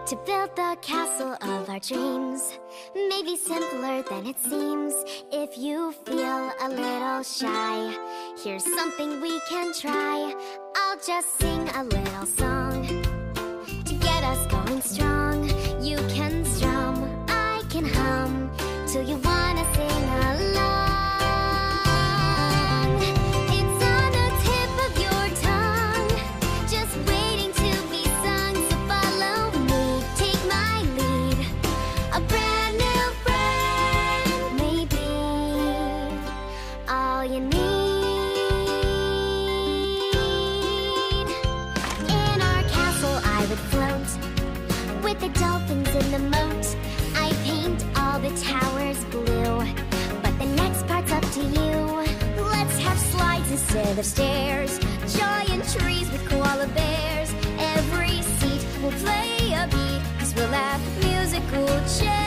To build the castle of our dreams may be simpler than it seems. If you feel a little shy, here's something we can try. I'll just sing a little song to get us going strong. You can strum, I can hum, till you wanna sing along. It's on the tip of your tongue, just waiting to be sung. So follow me, take my lead. A brand new friend may be all you need. In our castle I would float with the dolphins in the moat. I paint all the towers blue, but the next part's up to you. Let's have slides instead of stairs, giant trees with koala bears. Every seat will play a beat, 'cause we'll have musical chairs.